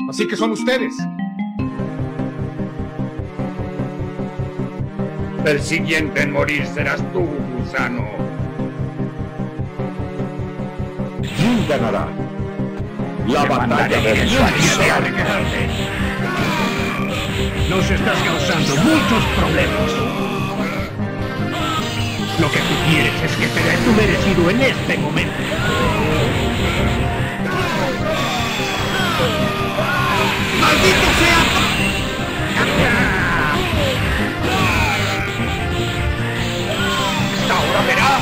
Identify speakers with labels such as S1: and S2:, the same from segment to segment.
S1: Así que son ustedes.
S2: El siguiente en morir serás tú, gusano.
S3: ¿Quién ganará? La batalla del sol.
S4: Nos estás causando muchos problemas. Lo que tú quieres es que te dé tu merecido en este momento.
S1: ¡Maldito sea! ¡Ahora verás!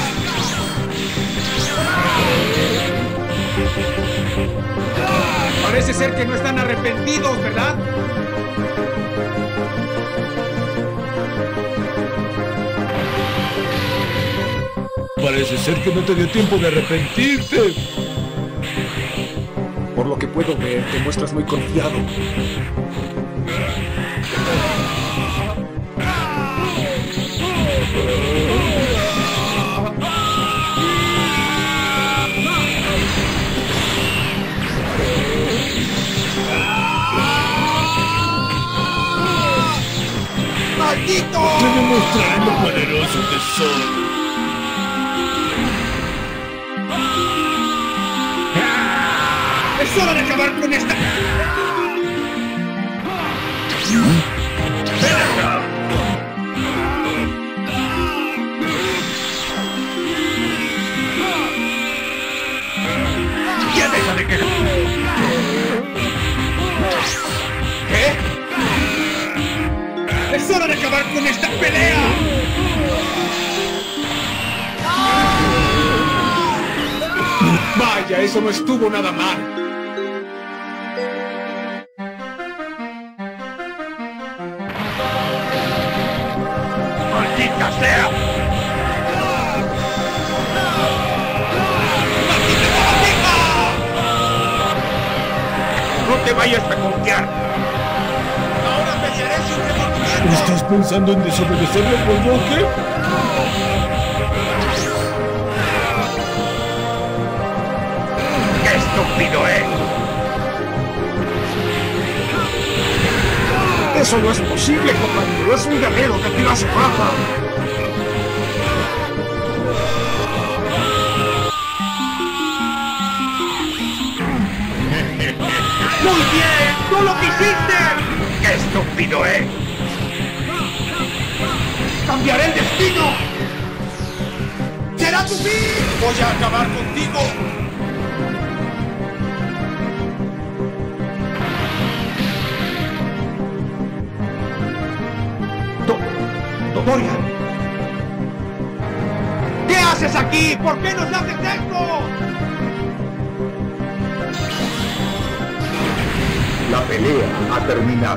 S1: Parece ser que no están arrepentidos, ¿verdad?
S5: Parece ser que no te dio tiempo de arrepentirte.
S1: Por lo que puedo ver, te muestras muy confiado. ¡Maldito!
S5: Te demostraré lo poderoso que soy.
S1: ¡Es hora de acabar con esta!
S4: ¡Ya deja de quejar!
S1: ¿Qué? ¡Es hora de acabar con esta pelea! Vaya, eso no estuvo nada mal.
S4: ¡Maldita sea!
S2: No te vayas a confiar.
S1: Ahora pelearé sin remordimiento.
S5: ¿Estás pensando en desobedecerle por qué?
S2: ¡Qué estúpido es!
S1: Eso no es posible, compañero. Es un guerrero que tira su raza. ¡Muy bien! ¡Tú lo quisiste!
S2: ¡Qué estúpido es!
S1: ¡Cambiaré el destino! ¡Será tu fin! ¡Voy a acabar contigo! Dorian. ¿Qué haces aquí? ¿Por qué nos haces esto?
S3: La pelea ha terminado.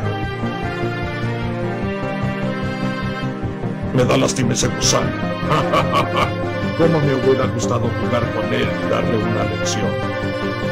S5: Me da lástima ese gusano.
S3: Cómo me hubiera gustado jugar con él y darle una lección.